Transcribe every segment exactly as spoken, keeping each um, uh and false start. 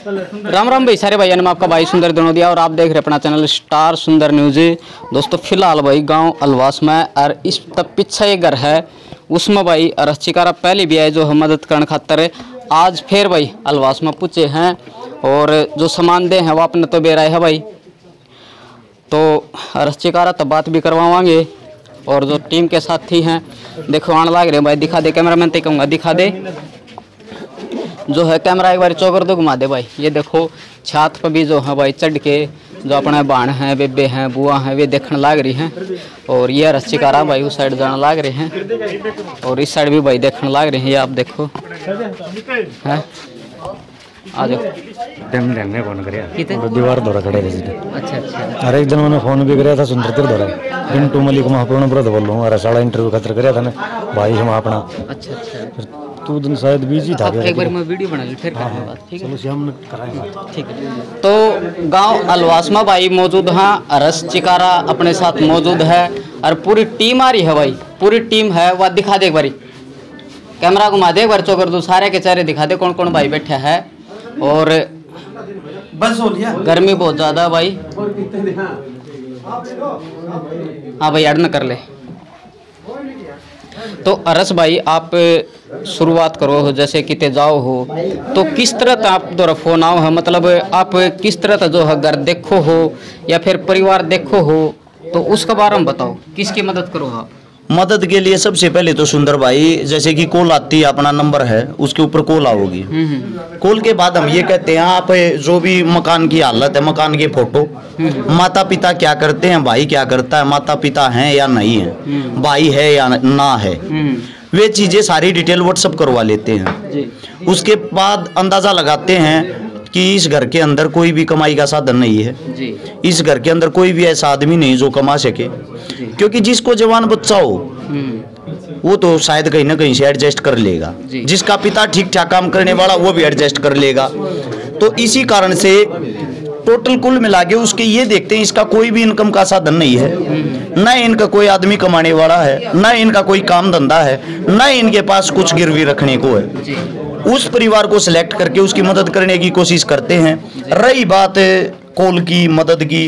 राम राम भाई सारे भाइयों ने आपका भाई सुंदर दोनों दिया और आप देख रहे अपना चैनल स्टार सुंदर न्यूज। दोस्तों फिलहाल भाई गांव अलवास में और इस तब पीछे एक घर है उसमें भाई अरस्चिकारा पहले भी आए जो हम मदद करने खातर आज फिर भाई अलवास में पूछे हैं और जो सामान दे हैं वो अपने तो बेराए है भाई। तो अरस्चिकारा तो बात भी करवाएंगे और जो टीम के साथी हैं देखो आने लग रहे हैं भाई। दिखा दे कैमरा मैन तक कहूँगा दिखा दे जो है कैमरा एक बार चौकर दो घुमा दे भाई। ये देखो छात पर भी जो है भाई चढ़ के जो अपने बाण हैं बेबे हैं बुआ हैं वे देखने लाग रही हैं और ये अरस्चिकारा भाई उस साइड जाने लाग रहे हैं और इस साइड भी भाई देखने लाग रहे हैं। ये आप देखो हैं आ जाओ ने फोन करिया कितने दीवार दौरा खड़े रहे। अच्छा अच्छा अरे एक दिन मैंने फोन भी कराया था सुंदर तिर दौरा पिंटू मलिक महापूर्ण ब्रत बोल रहा हूँ अरे सारा इंटरव्यू खतर कराया था ना भाई हम अपना। अच्छा अच्छा तू दिन शायद बिजी था एक बार मैं वीडियो बना ली फिर करेंगे बात ठीक है। चलो शाम में कराएंगे ठीक है। तो गांव अलवास में भाई मौजूद हैं अरस्चिकारा अपने साथ मौजूद है और पूरी टीम आ रही है भाई पूरी टीम है वह दिखा दे एक बारी कैमरा घुमा दे एक बार चौकर दो सारे के चेहरे दिखा दे कौन कौन भाई बैठे है और बस हो लिया गर्मी बहुत ज़्यादा भाई। हाँ भाई ऐड न कर ले। तो अरस भाई आप शुरुआत करो हो जैसे कि जाओ हो तो किस तरह आप द्वारा फोन आओ है मतलब आप किस तरह जो है घर देखो हो या फिर परिवार देखो हो तो उसके बारे में बताओ किसकी मदद करो आप। मदद के लिए सबसे पहले तो सुंदर भाई जैसे कि कॉल आती है अपना नंबर है उसके ऊपर कॉल आओगी। कॉल के बाद हम ये कहते हैं आप जो भी मकान की हालत है मकान के फोटो माता पिता क्या करते हैं भाई क्या करता है माता पिता हैं या नहीं है भाई है या ना है वे चीज़ें सारी डिटेल व्हाट्सअप करवा लेते हैं। उसके बाद अंदाज़ा लगाते हैं कि इस घर के अंदर कोई भी कमाई का साधन नहीं है जी। इस घर के अंदर कोई भी ऐसा आदमी नहीं जो कमा सके क्योंकि जिसको जवान बच्चा हो वो तो शायद कहीं ना कहीं से एडजस्ट कर लेगा जिसका पिता ठीक ठाक काम करने वाला वो भी एडजस्ट कर लेगा। तो इसी कारण से टोटल कुल मिला के उसके ये देखते हैं इसका कोई भी इनकम का साधन नहीं है न इनका कोई आदमी कमाने वाला है न इनका कोई काम धंधा है न इनके पास कुछ गिरवी रखने को है। उस परिवार को सिलेक्ट करके उसकी मदद करने की कोशिश करते हैं। रही बात कॉल की मदद की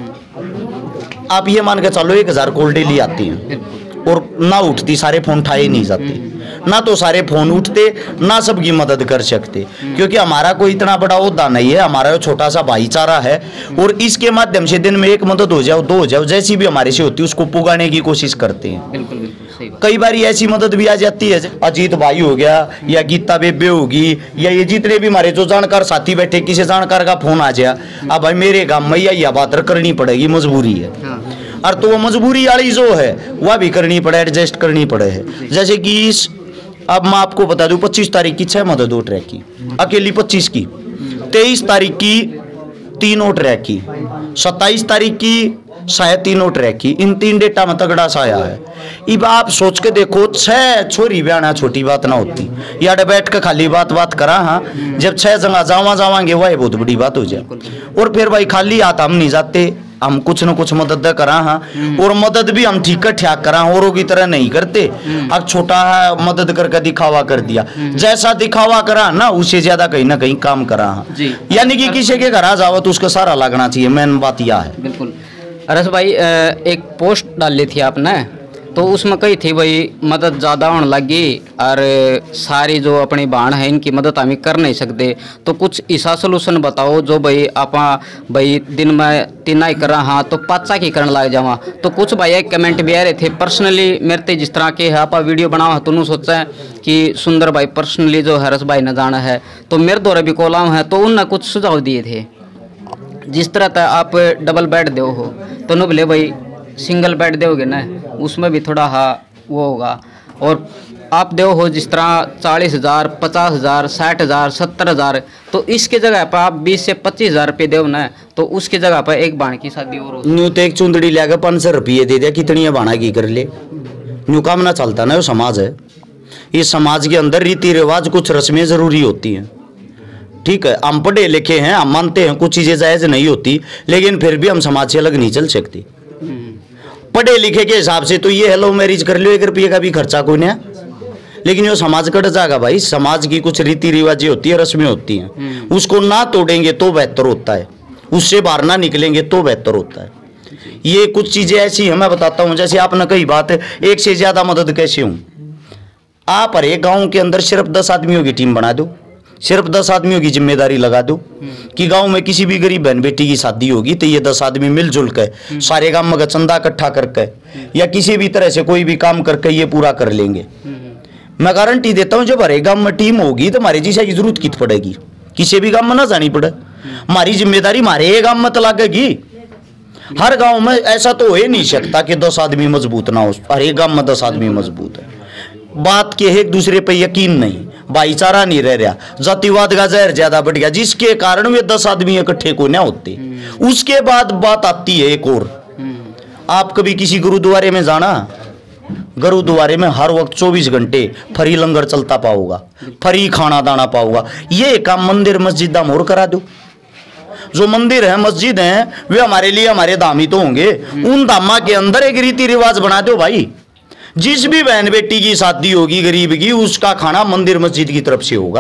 आप ये मान के चलो एक हजार कॉल डेली आती हैं और ना उठती सारे फोन उठाए नहीं जाते ना तो सारे फोन उठते ना सबकी मदद कर सकते क्योंकि हमारा कोई इतना बड़ा ओहदा नहीं है हमारा छोटा सा भाईचारा है और इसके माध्यम से दिन में एक मदद हो जाओ दो हो जाओ जैसी भी हमारे से होती है उसको पुगाने की कोशिश करते हैं। बिल्कुल बिल्कुल सही बात। कई बार ऐसी मदद भी आ जाती है अजीत भाई हो गया या गीता बेबे होगी या ये जितने भी हमारे जो जानकार साथी बैठे किसी जानकार का फोन आ जाए अब भाई मेरे गाँव में यह बात करनी पड़ेगी मजबूरी है और तो वो मजबूरी वाली जो है वह भी करनी पड़े एडजस्ट करनी पड़े है। जैसे कि इस अब मैं आपको बता दूं पच्चीस तारीख की छह मदद हो ट्रैक की अकेली पच्चीस की तेईस तारीख की तीनों ट्रैक की सत्ताईस तारीख की शायद तीनों ट्रैक की इन तीन डेटा में तगड़ा सा आया है। अब आप सोच के देखो छह छोरी ब्याना छोटी बात ना होती यार बैठ के खाली बात बात करा हाँ जब छह जगह जावा जावांगे वह बहुत बड़ी बात हो जाए और फिर भाई खाली हाथ हम नहीं जाते हम कुछ न कुछ मदद करा हाँ और मदद भी हम ठीक ठाक करा औरों की तरह नहीं करते। अब छोटा है मदद करके दिखावा कर दिया जैसा दिखावा करा ना उससे ज्यादा कहीं ना कहीं काम करा हाँ यानी कि किसी के घर आ जाओ तो उसका सारा लगना चाहिए मेन बात यह है। बिल्कुल। अरस भाई एक पोस्ट डाली थी आपने तो उसमें कही थी भाई मदद ज़्यादा होने लगी और सारी जो अपनी बाण है इनकी मदद हम कर नहीं सकते तो कुछ ऐसा सोल्यूशन बताओ जो भाई आप भाई दिन में तीन ही करा हाँ तो पाँचा की करने लग जावा। तो कुछ भाई एक कमेंट भी आ रहे थे पर्सनली मेरे ते जिस तरह के है आप वीडियो बनाओ तो उन्होंने सोचा है कि सुंदर भाई पर्सनली जो है अरस भाई ने जाना है तो मेरे द्वारा भी कॉल आऊँ है तो उनने कुछ सुझाव दिए थे जिस तरह तक आप डबल बेड दो हो तो न बोले भाई सिंगल बेड दोगे ना उसमें भी थोड़ा हाँ वो होगा और आप दो हो जिस तरह चालीस हज़ार पचास हज़ार साठ हज़ार सत्तर हज़ार तो इसके जगह पर आप बीस से पच्चीस हज़ार रुपये दो ना तो उसकी जगह पर एक बाण की शादी और न्यू तो एक चुंदड़ी लेकर पाँच सौ रुपये दे दिया कितनी बाणा की कर ले न्यू काम ना चलता ना वो समाज है। इस समाज के अंदर रीति रिवाज कुछ रस्में ज़रूरी होती हैं ठीक है हम पढ़े लिखे हैं हम मानते हैं कुछ चीज़ें जायज़ नहीं होती लेकिन फिर भी हम समाज से अलग नहीं चल सकते। पढ़े लिखे के हिसाब से तो ये हेलो मैरिज कर लो एक रुपये का भी खर्चा कोई नहीं लेकिन जो समाज कट जाएगा भाई, समाज की कुछ रीति रिवाजें होती है, रस्में होती हैं, उसको ना तोड़ेंगे तो बेहतर होता है, उससे बाहर ना निकलेंगे तो बेहतर होता है। ये कुछ चीजें ऐसी हैं, मैं बताता हूँ। जैसे आपने कही बात है, एक से ज्यादा मदद कैसे हूँ। आप हर एक गाँव के अंदर सिर्फ दस आदमियों की टीम बना दो, सिर्फ दस आदमियों की जिम्मेदारी लगा दो कि गांव में किसी भी गरीब बहन बेटी की शादी होगी तो ये दस आदमी मिलजुल कर सारे गांव में चंदा इकट्ठा करके या किसी भी तरह से कोई भी काम करके ये पूरा कर लेंगे। मैं गारंटी देता हूं, जब हर एक गांव में टीम होगी तो हमारे जैसा की जरूरत कित पड़ेगी, किसी भी गांव में ना जानी पड़े। हमारी जिम्मेदारी हमारे एक गांव में तो लगेगी। हर गांव में ऐसा तो हो ही नहीं सकता कि दस आदमी मजबूत ना हो, हर एक गांव में दस आदमी मजबूत है। बात के एक दूसरे पे यकीन नहीं, भाईचारा नहीं रह रहा, जातिवाद का जहर ज्यादा बढ़ गया, जिसके कारण वे दस आदमी इकट्ठे को ना होते। उसके बाद बात आती है एक और, आप कभी किसी गुरुद्वारे में जाना, गुरुद्वारे में हर वक्त चौबीस घंटे फ्री लंगर चलता पाओगा, फ्री खाना दाना पाओगा। ये काम मंदिर मस्जिद दाम और करा दो। जो मंदिर है मस्जिद है वे हमारे लिए हमारे धाम ही तो होंगे, उन धामा के अंदर एक रीति रिवाज बना दो भाई। जिस भी बहन बेटी की शादी होगी गरीब की, उसका खाना मंदिर मस्जिद की तरफ से होगा।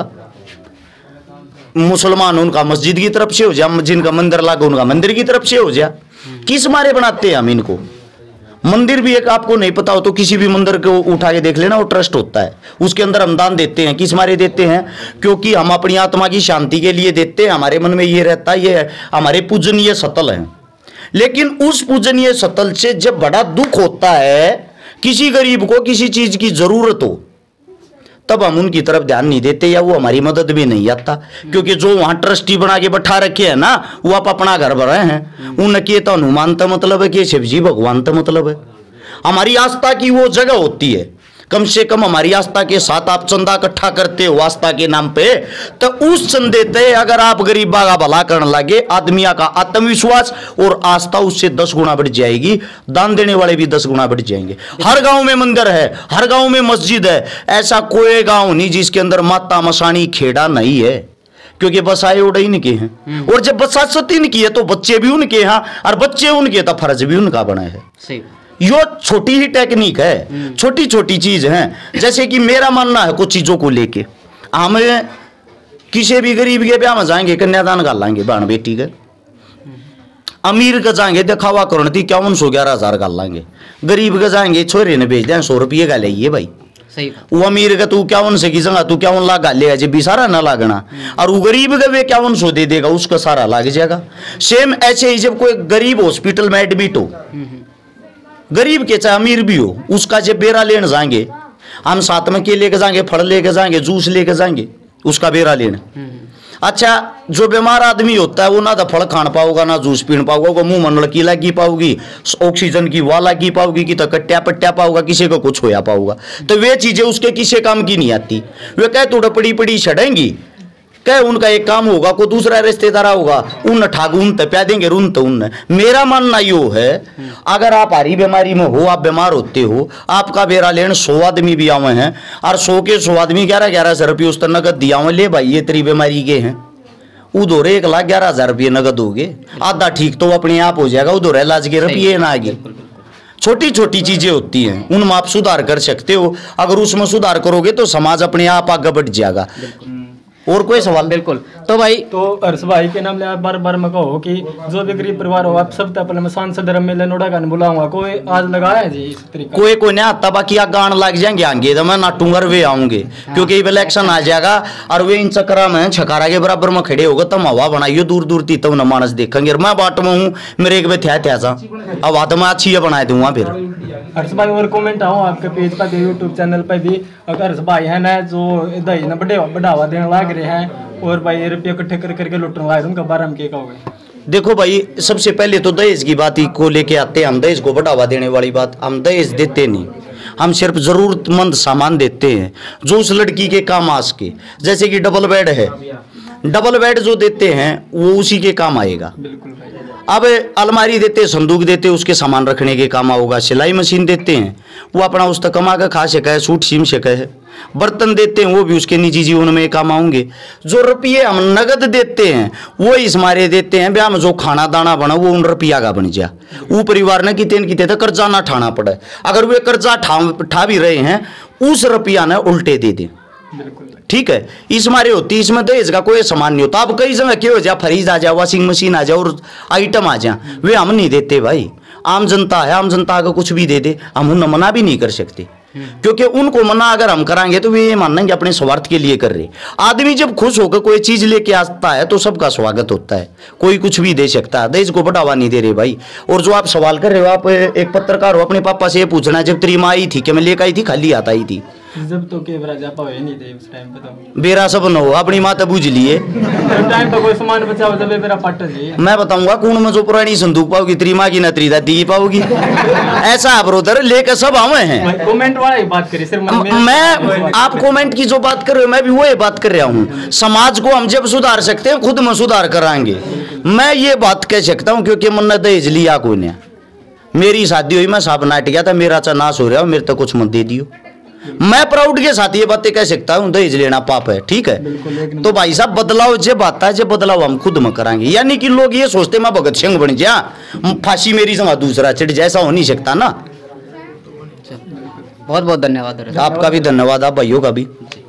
मुसलमान उनका मस्जिद की तरफ से हो जाए, जिनका मंदिर लागा उनका मंदिर की तरफ से हो जाए। किस मारे बनाते हैं हम इनको? मंदिर भी एक आपको नहीं पता हो तो किसी भी मंदिर को उठा के देख लेना, वो ट्रस्ट होता है, उसके अंदर हम दान देते हैं। किस मारे देते हैं? क्योंकि हम अपनी आत्मा की शांति के लिए देते हैं। हमारे मन में ये रहता है ये हमारे पूजनीय सतल हैं। लेकिन उस पूजनीय सतल से जब बड़ा दुख होता है, किसी गरीब को किसी चीज की जरूरत हो, तब हम उनकी तरफ ध्यान नहीं देते या वो हमारी मदद भी नहीं आता। क्योंकि जो वहां ट्रस्टी बना के बैठा रखे हैं ना, वो आप अपना घर भरे हैं। उनके तो हनुमान तो मतलब है कि शिव जी भगवान तो मतलब है। हमारी आस्था की वो जगह होती है, कम से कम हमारी आस्था के साथ आप चंदा इकट्ठा करते हो आस्था के नाम पे, तो उस चंदे ते अगर आप गरीबा का भला करने लगे, आदमिया का आत्मविश्वास और आस्था उससे दस गुना बढ़ जाएगी, दान देने वाले भी दस गुना बढ़ जाएंगे। हर गांव में मंदिर है, हर गांव में मस्जिद है, ऐसा कोई गांव नहीं जिसके अंदर माता मसानी खेड़ा नहीं है, क्योंकि बसाए उड़े इनके हैं। और जब बसात इनकी है तो बच्चे भी उनके हैं, और बच्चे उनके तो फर्ज भी उनका बना है। सही। यो छोटी ही टेक्निक है, छोटी छोटी चीज है। जैसे कि मेरा मानना है कुछ चीजों को लेके, हम किसी भी गरीब के ब्याह में जाएंगे कन्यादान कर लाएंगे बहन बेटी के, अमीर के जाएंगे दिखावा करो थी इक्यावन सौ ग्यारह हजार कर लाएंगे, गरीब के जाएंगे छोरे ने भेज दें सौ रुपये का ले भाई। सही। वो अमीर का तू इक्यावन से की जगह तू इक्यावन लाख ले जब भी सारा ना लागना, और वो गरीब का वे इक्यावन सौ दे देगा, उसका सारा लाग जाएगा। सेम ऐसे ही जब कोई गरीब हॉस्पिटल में एडमिट हो, गरीब के चाहे अमीर भी हो, उसका जब बेरा लेने जाएंगे, हम साथ में केले के जाएंगे, फल लेके जाएंगे, जूस लेके जाएंगे, उसका बेरा लेने। अच्छा, जो बीमार आदमी होता है वो ना तो फल खान पाओगा ना जूस पीन पाओगा, वो मुंह मन लकीला की पाओगी, ऑक्सीजन की वाला की पाओगी, कि तो कट्या पट्या पाओगा, किसी को कुछ होया पाओगा। तो वे चीजें उसके किसी काम की नहीं आती। वे कह तो पड़ी पड़ी छड़ेंगी, कह उनका एक काम होगा, कोई दूसरा रिश्तेदार होगा, उन ठाक उन प्या देंगे रुन तो उन। मेरा मानना यो है, अगर आप हारी बीमारी में हो, आप बीमार होते हो, आपका बेरा लेने सौ आदमी भी आवे हैं, और सौ के सौ आदमी ग्यारह ग्यारह सौ रुपये उस नगद दिया हुए, ले भाई ये तेरी बीमारी के हैं, उधर एक लाख ग्यारह हजार रुपये नगद हो गए, आधा ठीक तो अपने आप हो जाएगा, उधर इलाज के रुपये ना आगे। छोटी छोटी चीजें होती हैं, उनमें आप सुधार कर सकते हो। अगर उसमें सुधार करोगे तो समाज अपने आप आगे बढ़ जाएगा। और कोई सवाल? बिल्कुल। तो भाई तो हर्ष भाई के नाम ले आप बार बार मैं कहो कि जो भी गरीब परिवार हो, आप सब पहले मैं सांसद धर्म में नोड़ा का बुलाऊंगा, कोई आज लगाया है जी इस तरीका? कोई कोई नहीं आता, बाकी आप गान लग जाएंगे आगे तो मैं नाटूंगा वे आऊंगे। हाँ। क्योंकि इलेक्शन आ जाएगा और वे इन चक्रा में छकारा के बराबर में खड़े होगा, तब हवा बनाइयो दूर दूर थी तब न मानस देखेंगे। मैं बाट में हूँ, मेरे एक थे थे अब तो मैं अच्छी बना दूंगा फिर। हर्ष भाई और कमेंट आओ आपके पेज पर भी, यूट्यूब चैनल पर भी, अगर हर्ष भाई है ना जो दही ना बढ़ावा देने लग रहे हैं और भाई रुपये इकट्ठे कर करके लुटने वाले, उनका बारे में क्या कहोगे? देखो भाई, सबसे पहले तो दहेज की बात को लेके आते हैं। हम दहेज को बढ़ावा देने वाली बात, हम दहेज देते नहीं, हम सिर्फ जरूरतमंद सामान देते हैं जो उस लड़की के काम आ सके। जैसे कि डबल बेड है, डबल बेड जो देते हैं वो उसी के काम आएगा। अब अलमारी देते, संदूक देते, उसके सामान रखने के काम आओगा। सिलाई मशीन देते हैं, वो अपना उस तक कमा कर खा सके, सूट सीम सके। बर्तन देते हैं, वो भी उसके निजी जीवन में काम आऊंगे। जो रुपये हम नगद देते हैं वो इस मारे देते हैं ब्याह में जो खाना दाना बना वो उन रुपया का बन जाए, वो परिवार ने कितने कितने तक कर्जा ना ठाना पड़े। अगर वे कर्जा ठा ठा भी रहे हैं उस रुपया ने उल्टे दे दे। बिल्कुल ठीक है, इस मारे होती, इसमें दहेज का कोई सामान नहीं होता। अब कई जगह क्या हो जाए, फ्रिज आ जाए, वॉशिंग मशीन आ जाए और आइटम आ जाए, वे हम नहीं देते भाई। आम जनता है, आम जनता अगर कुछ भी दे दे हम उन्हें मना भी नहीं कर सकते, क्योंकि उनको मना अगर हम कराएंगे तो वे ये मानेंगे अपने स्वार्थ के लिए कर रहे। आदमी जब खुश होकर कोई चीज लेके आता है तो सबका स्वागत होता है, कोई कुछ भी दे सकता है, दहेज को बढ़ावा नहीं दे रहे भाई। और जो आप सवाल कर रहे हो, आप एक पत्रकार हो, अपने पापा से ये पूछना, जब तेरी माँ आई थी कि मैं लेकर आई थी, खाली आता ही थी, जब तो के बराजा पावे नहीं थे उस टाइम पे, तो बेरा सब न हो, अपनी माँ तो बुझ लिए टाइम पे कोई सामान बचा हो जब मेरा पाट जी। मैं बताऊंगा कौन में जो पुरानी संदूक पाओगी, तेरी माँ की न तेरी दादी की पाओगी। ऐसा है ब्रोदर, लेकर सब आवे हैं। कमेंट वाला ही बात करी सर, मैं आप कमेंट की जो बात कर रहे हो, मैं भी वही बात कर रहा हूँ। समाज को हम जब सुधार सकते हैं, खुद में सुधार कराएंगे। मैं ये बात कह सकता हूँ क्योंकि मैंने दहेज लिया कोई ने, मेरी शादी हुई, मैं साहब नाट गया था, मेरा चा नाश हो रहा है, मेरे तो कुछ मत दे दियो। मैं प्राउड के साथ ये बातें कह सकता हूँ, दहेज लेना पाप है, ठीक है। तो भाई साहब बदलाव जब आता है, जब बदलाव हम खुद में कराएंगे। यानी कि लोग ये सोचते मैं भगत सिंह बन जा, फांसी मेरी जगह दूसरा चढ़ जाए, ऐसा हो नहीं सकता ना। बहुत बहुत धन्यवाद। आपका भी धन्यवाद, आप भाइयों का भी।